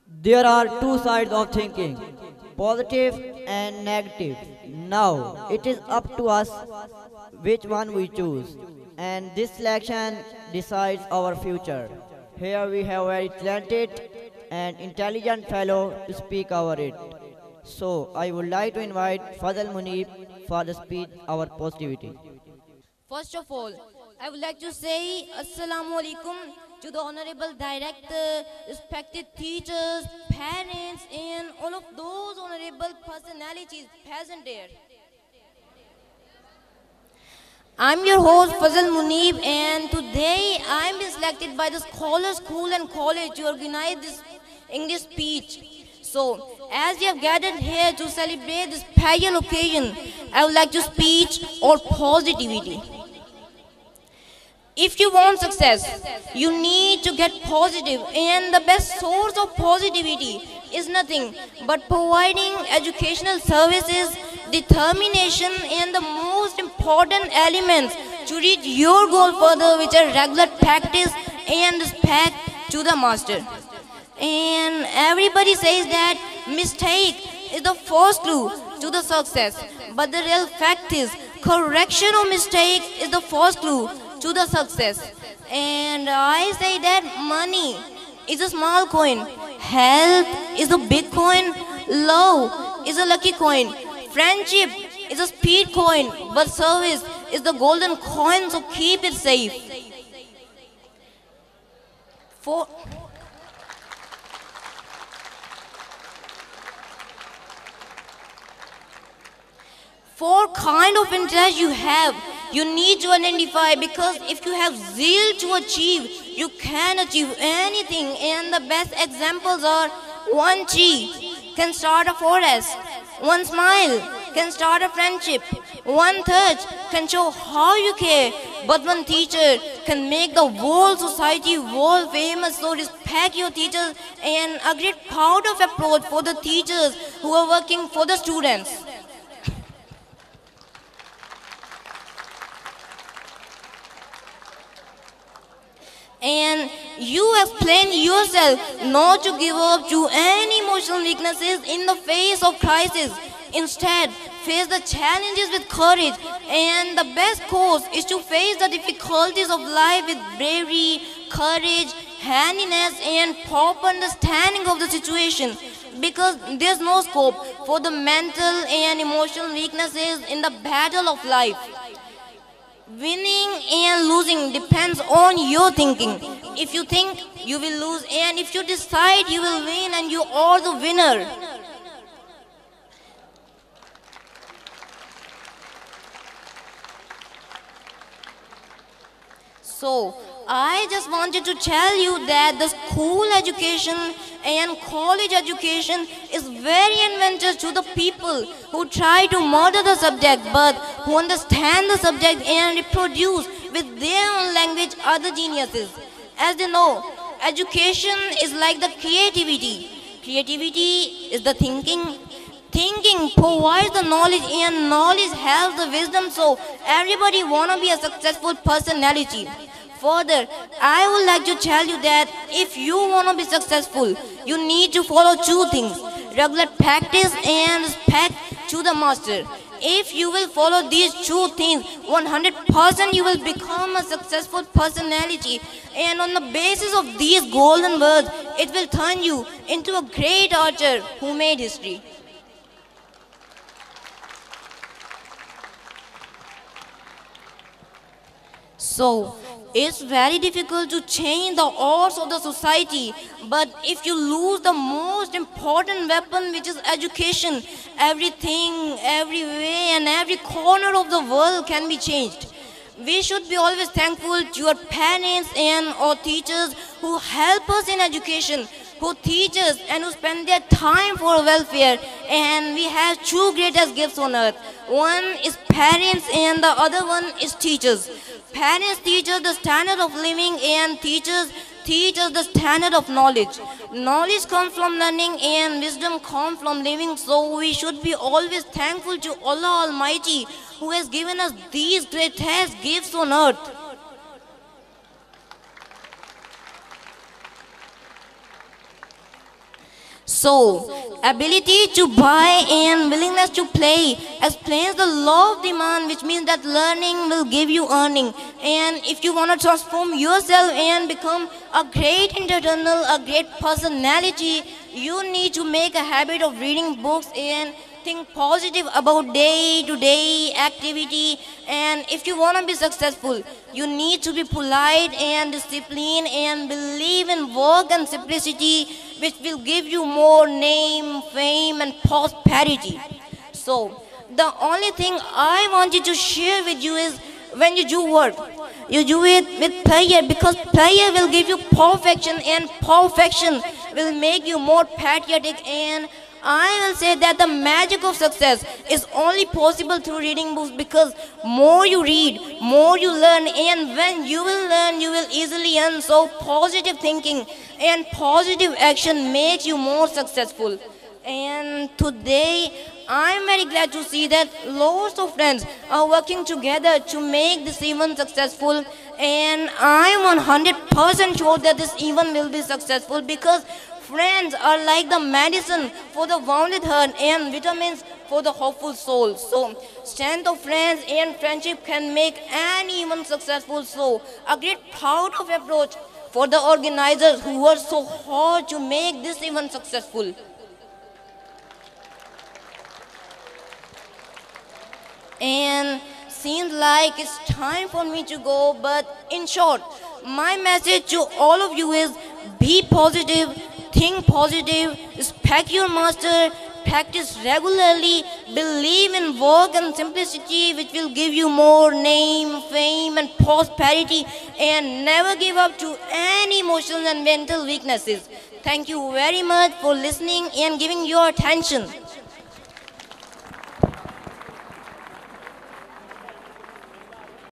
There are two sides of thinking, positive and negative. Now, it is up to us which one we choose, and this selection decides our future. Here we have a very talented and intelligent fellow to speak over it. So, I would like to invite Fazal Muneeb for the speech Our Positivity. First of all, I would like to say Assalamu alaikum to the honorable director, respected teachers, parents, and all of those honorable personalities present here. I'm your host Fazal Muneeb, and today I'm been selected by the Scholar School and College to organize this English speech. So, as we have gathered here to celebrate this special occasion, I would like to speak on positivity. If you want success, you need to get positive, and the best source of positivity is nothing but providing educational services, determination, and the most important elements to reach your goal further, which are regular practice and respect to the master. And everybody says that mistake is the first clue to the success, but the real fact is correction of mistake is the first clue to the success. And I say that money is a small coin, health is a big coin, love is a lucky coin, friendship is a speed coin, but service is the golden coin, so keep it safe. For Four kind of interest you have, you need to identify, because if you have zeal to achieve, you can achieve anything. And the best examples are: one tree can start a forest, one smile can start a friendship, one touch can show how you care, but one teacher can make the whole society world famous. So respect your teachers, and a great proud of approach for the teachers who are working for the students. And you explain yourself not to give up to any emotional weaknesses in the face of crisis. Instead, face the challenges with courage. And the best course is to face the difficulties of life with bravery, courage, handiness, and proper understanding of the situation. Because there's no scope for the mental and emotional weaknesses in the battle of life. Winning and losing depends on your thinking. If you think, you will lose, and if you decide, you will win, and you are the winner. So, I just wanted to tell you that the school education and college education is very advantageous to the people who try to murder the subject, but who understand the subject and reproduce with their own language other geniuses. As they know, education is like the creativity. Creativity is the thinking. Thinking provides the knowledge, and knowledge helps the wisdom. So everybody wanna be a successful personality. Further, I would like to tell you that if you want to be successful, you need to follow two things: regular practice and respect to the master. If you will follow these two things, 100% you will become a successful personality. And on the basis of these golden words, it will turn you into a great archer who made history. So, it's very difficult to change the odds of the society, but if you lose the most important weapon, which is education, everything, every way, and every corner of the world can be changed. We should be always thankful to our parents and our teachers who help us in education, who teach us and who spend their time for our welfare. And we have two greatest gifts on earth. One is parents and the other one is teachers. Parents teach us the standard of living, and teachers teach us the standard of knowledge. Knowledge comes from learning and wisdom comes from living. So we should be always thankful to Allah Almighty who has given us these greatest gifts on earth. So, ability to buy and willingness to play explains the law of demand, which means that learning will give you earning. And if you want to transform yourself and become a great internal, a great personality, you need to make a habit of reading books and think positive about day-to-day activity. And if you want to be successful, you need to be polite and disciplined and believe in work and simplicity, which will give you more name, fame, and prosperity. So, the only thing I wanted to share with you is when you do work, you do it with pleasure, because pleasure will give you perfection, and perfection will make you more patriotic. And I will say that the magic of success is only possible through reading books, because more you read, more you learn, and when you will learn, you will easily earn. So positive thinking and positive action makes you more successful. And today, I'm very glad to see that lots of friends are working together to make this event successful. And I'm 100% sure that this event will be successful, because friends are like the medicine for the wounded heart and vitamins for the hopeful soul. So, strength of friends and friendship can make any event successful. So, a great proud of approach for the organizers who worked so hard to make this event successful. And seems like it's time for me to go, but in short, my message to all of you is be positive, think positive, respect your master, practice regularly, believe in work and simplicity, which will give you more name, fame, and prosperity, and never give up to any emotional and mental weaknesses. Thank you very much for listening and giving your attention.